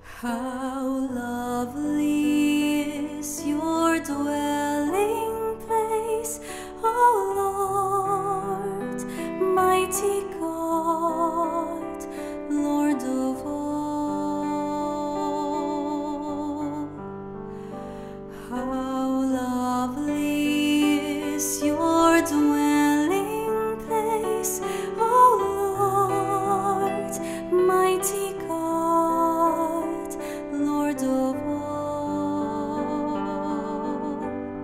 How lovely is your dwelling place, O Lord, mighty God, Lord of all. How lovely is your dwelling place, O Lord, mighty God, Lord of all.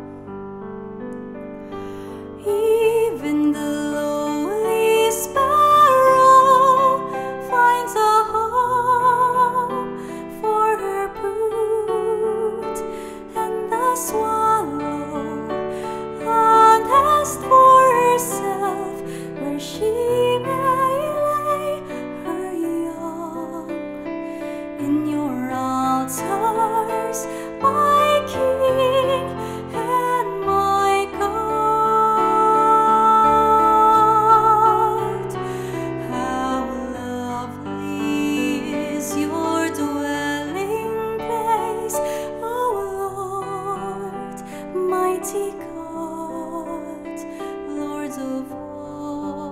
Even the lowly sparrow finds a home for her brood, and the swallow a nest for herself where she may lay her young. In your altars, my King and my God, how lovely is your dwelling place, O Lord, mighty God, Lord of all.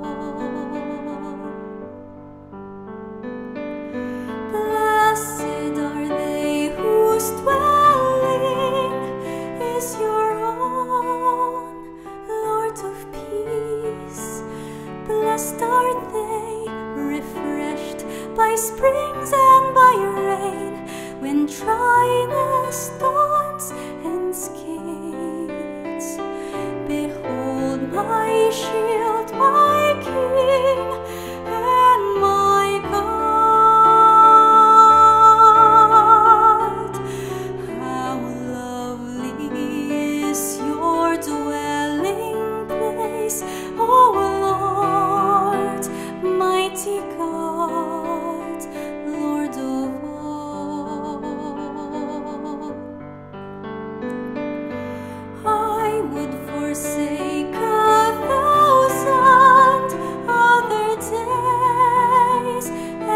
Blessed are they whose dwelling is your own, Lord of peace. Blessed are they, refreshed by springs and by rain, when dryness dawns and skates. Behold my shield, my King and my God. How lovely is your dwelling place, O Lord, mighty God, Lord of all. I would forsake 1,000 other days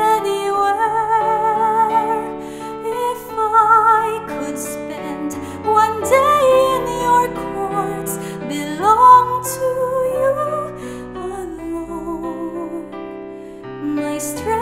anywhere if I could spend one day in your courts, belong to you alone. My strength